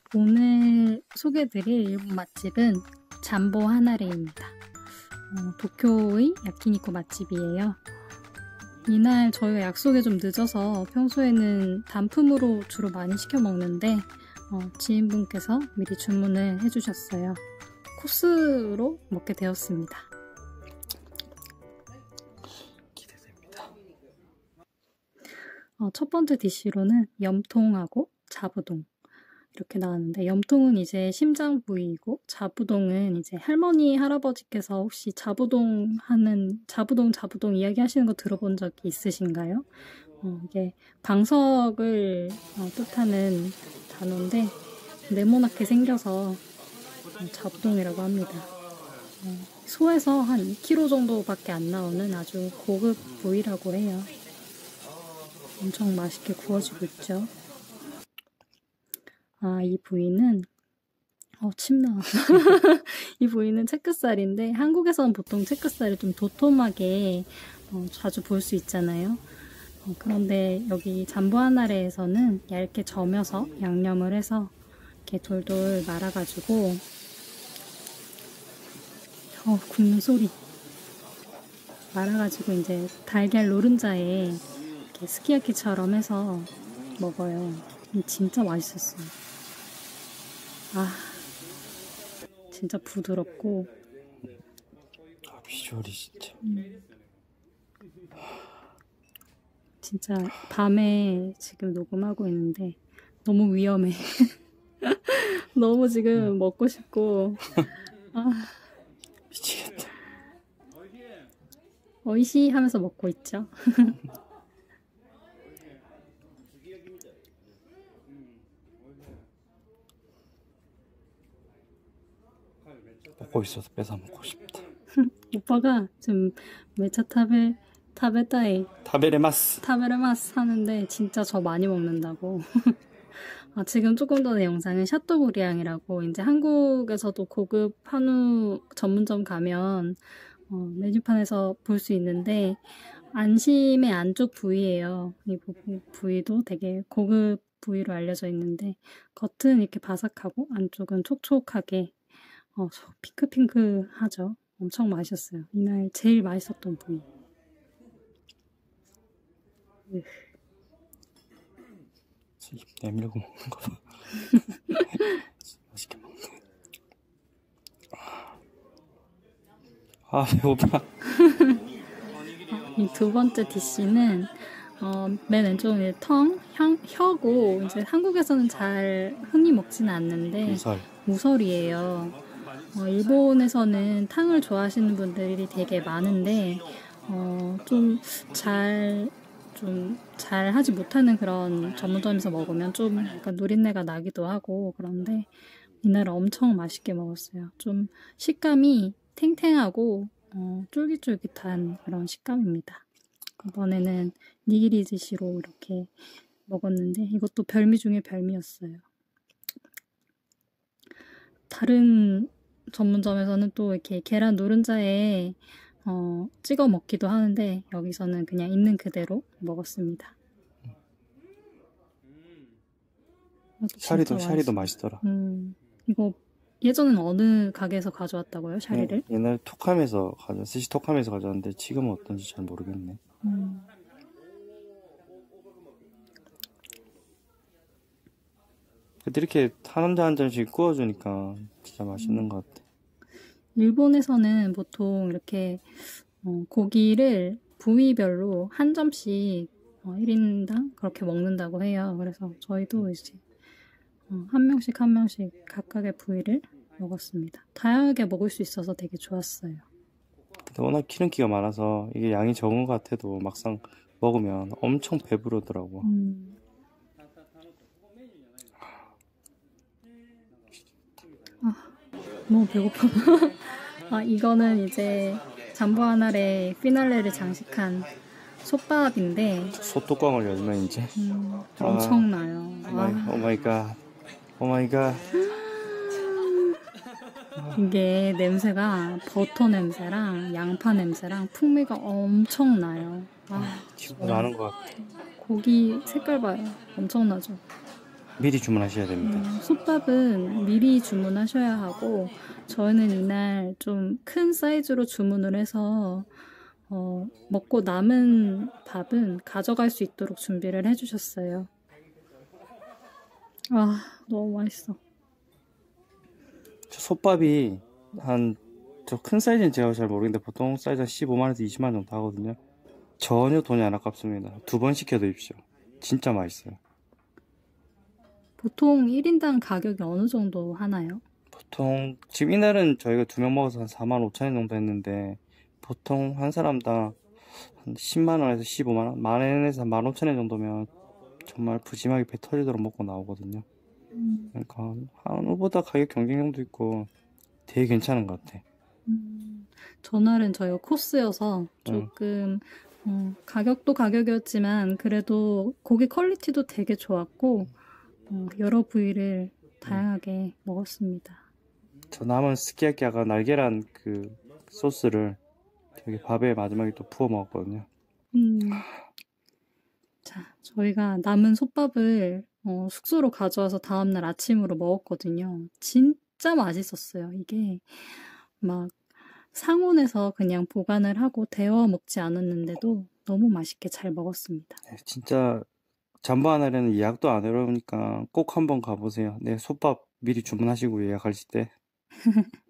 오늘 소개해드릴 일본 맛집은 잠보 하나레입니다. 도쿄의 야키니쿠 맛집이에요. 이날 저희가 약속에 좀 늦어서 평소에는 단품으로 주로 많이 시켜 먹는데 지인분께서 미리 주문을 해주셨어요. 코스로 먹게 되었습니다. 기대됩니다. 첫 번째 디시로는 염통하고 자부동 이렇게 나왔는데, 염통은 이제 심장 부위이고 자부동은 이제 할머니 할아버지께서 혹시 자부동 이야기 하시는 거 들어본 적이 있으신가요? 이게 방석을 뜻하는 단어인데 네모나게 생겨서 자부동이라고 합니다. 소에서 한 2kg 정도밖에 안 나오는 아주 고급 부위라고 해요. 엄청 맛있게 구워지고 있죠. 이 부위는 침 나와. 이 부위는 체크살인데, 한국에서는 보통 체크살을 좀 도톰하게 자주 볼 수 있잖아요. 그런데 여기 잠보 하나레에서는 얇게 저며서 양념을 해서 이렇게 돌돌 말아가지고 굽는 소리 말아가지고 이제 달걀 노른자에 이렇게 스키야키처럼 해서 먹어요. 진짜 맛있었어요. 진짜 부드럽고 비주얼이 진짜 진짜 밤에 지금 녹음하고 있는데 너무 위험해. 너무 지금 먹고 싶고 미치겠다. 어이시 하면서 먹고 있죠. 먹고 있어서 뺏어 먹고 싶다. 오빠가 지금 메차 타베타이 타베레마스 하는데 진짜 저 많이 먹는다고. 지금 조금 전에 영상은 샤또브리앙이라고, 이제 한국에서도 고급 한우 전문점 가면 메뉴판에서 볼 수 있는데 안심의 안쪽 부위예요. 이 부위도 되게 고급 부위로 알려져 있는데, 겉은 이렇게 바삭하고 안쪽은 촉촉하게 핑크핑크하죠. 엄청 맛있었어요. 이날 제일 맛있었던 부위. 입 내밀고 먹는 거 봐. 맛있게 먹네. 배고파. 이 두 번째 디시는 맨 왼쪽은 혀고, 이제 한국에서는 잘 흔히 먹지는 않는데 무설이에요. 일본에서는 탕을 좋아하시는 분들이 되게 많은데 좀 잘 하지 못하는 그런 전문점에서 먹으면 좀 약간 누린내가 나기도 하고, 그런데 이날 엄청 맛있게 먹었어요. 좀 식감이 탱탱하고 쫄깃쫄깃한 그런 식감입니다. 이번에는 니기리 드시로 이렇게 먹었는데 이것도 별미 중에 별미였어요. 다른 전문점에서는 또 이렇게 계란 노른자에 찍어 먹기도 하는데 여기서는 그냥 있는 그대로 먹었습니다. 샤리도 맛있더라. 이거 예전엔 어느 가게에서 가져왔다고요, 샤리를? 옛날 스시 톡함에서 가져왔는데 지금은 어떤지 잘 모르겠네. 근데 이렇게 한 잔씩 구워주니까 진짜 맛있는 것 같아. 일본에서는 보통 이렇게 고기를 부위별로 한 점씩 1인당 그렇게 먹는다고 해요. 그래서 저희도 이제 한 명씩 각각의 부위를 먹었습니다. 다양하게 먹을 수 있어서 되게 좋았어요. 근데 워낙 기름기가 많아서 이게 양이 적은 것 같아도 막상 먹으면 엄청 배부르더라고. 너무 배고파. 이거는 이제 잠보 하나레 피날레를 장식한 솥밥인데 소뚜껑을 열면 이제 엄청나요. 오마이갓. 이게 냄새가 버터 냄새랑 양파 냄새랑 풍미가 엄청나요. 지금 나는 것 같아. 고기 색깔 봐요. 엄청나죠. 미리 주문하셔야 됩니다. 솥밥은 미리 주문하셔야 하고, 저희는 이날 좀 큰 사이즈로 주문을 해서, 먹고 남은 밥은 가져갈 수 있도록 준비를 해주셨어요. 아, 너무 맛있어. 저 솥밥이 저 큰 사이즈는 제가 잘 모르겠는데 보통 사이즈 한 15만원에서 20만원 정도 하거든요. 전혀 돈이 안 아깝습니다. 2번 시켜 드십시오. 진짜 맛있어요. 보통 1인당 가격이 어느 정도 하나요? 보통 지금 이날은 저희가 2명 먹어서 한 4만 5천 원 정도 했는데 보통 한 사람당 한 10만 원에서 15만 원, 만 원에서 1만 5천 원 정도면 정말 푸짐하게 배 터지도록 먹고 나오거든요. 그러니까 한우보다 가격 경쟁력도 있고 되게 괜찮은 것 같아. 전날은 저희가 코스여서 조금 가격도 가격이었지만 그래도 고기 퀄리티도 되게 좋았고 여러 부위를 다양하게 먹었습니다. 저 남은 스키야키가 날계란 그 소스를 되게 밥에 마지막에 또 부어 먹었거든요. 자, 저희가 남은 솥밥을 숙소로 가져와서 다음날 아침으로 먹었거든요. 진짜 맛있었어요. 이게 막 상온에서 그냥 보관을 하고 데워 먹지 않았는데도 너무 맛있게 잘 먹었습니다. 네, 진짜 잠바 하나에는 예약도 안 해놓으니까 꼭 한번 가보세요. 네, 솥밥 미리 주문하시고 예약하실 때.